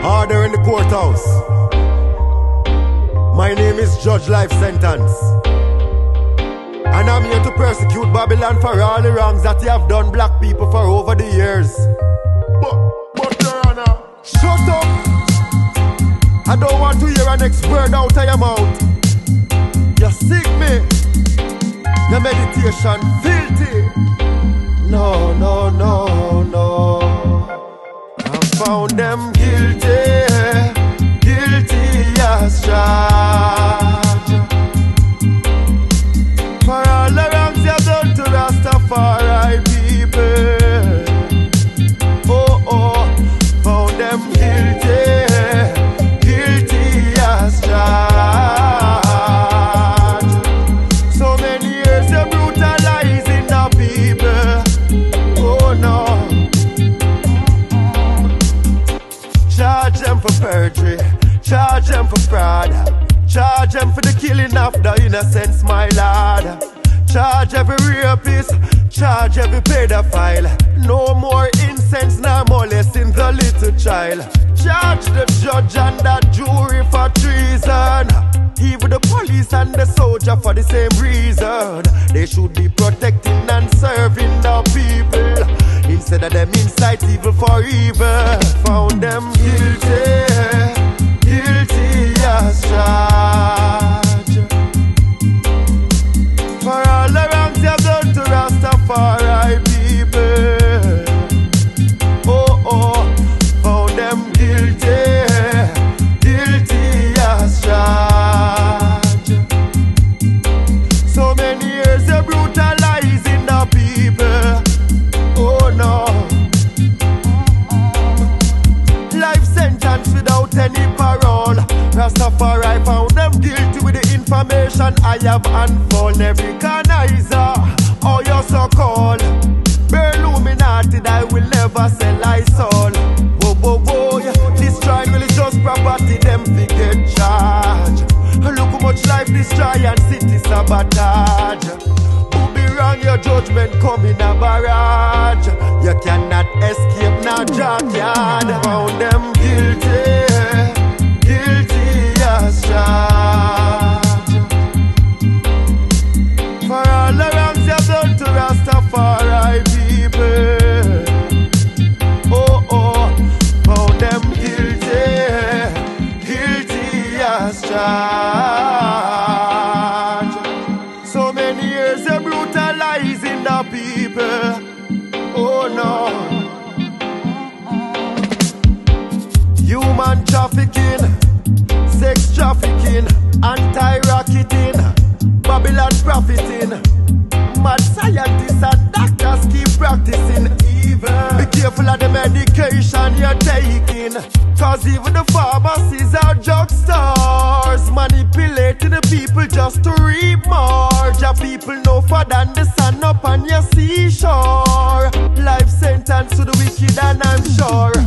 Order in the courthouse. My name is Judge Life Sentence, and I'm here to persecute Babylon for all the wrongs that they have done black people for over the years. But Your Honor, shut up! I don't want to hear an next word out of your mouth. You sick me. Your meditation filthy. No, no, no, no. I found them guilty, guilty as charged. For all the wrongs you've done to Rastafari people. Oh, oh, found them guilty, guilty as charged. So many years of brutalizing the people. Oh no. Charge them for perjury, charge them for fraud, charge them for the killing of the innocents, my lord. Charge every rapist, charge every pedophile. No more incense, no molesting the little child. Charge the judge and the jury for treason. Even the police and the soldier for the same reason. They should be protecting and serving the people, instead of them incite evil for evil. Found them guilty, guilty as charged. For all the wrongs you've done to Rastafari people. Oh, oh, found them guilty, guilty as charged. So many years of brutalizing the people. Oh no. Life sentence without any parole. Rastafari found them guilty with the information I have unfold. Every canonizer, oh you're so cold. Illuminati, I will never sell I soul. Whoa, whoa, whoa, yeah. Destroy religious property, them fi get charge. Look how much life destroy and city sabotage. Who be wrong, your judgment come in a barrage. You cannot escape now junkyard. Found them guilty, guilty as charged. For all the wrongs you've done to Rastafari people. Oh, oh, found them guilty, guilty as charged. So many years of brutalizing the people. Oh no. Human trafficking, sex trafficking, anti-racketing, Babylon profiting. Mad scientists and doctors keep practicing evil. Be careful of the medication you're taking, cause even the pharmacies are drugstores, manipulating the people just to reap more. Your people no further than the sun up on your seashore. Life sentence to the wicked and I'm sure